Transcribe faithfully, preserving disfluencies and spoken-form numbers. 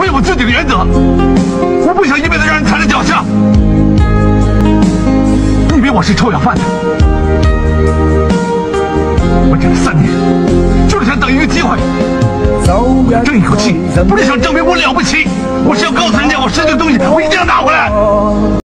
我有我自己的原则，我不想一辈子让人踩在脚下。你以为我是臭要饭的？我忍了三年，就是想等一个机会，争一口气，不是想证明我了不起，我是要告诉人家我失去的东西，我一定要拿回来。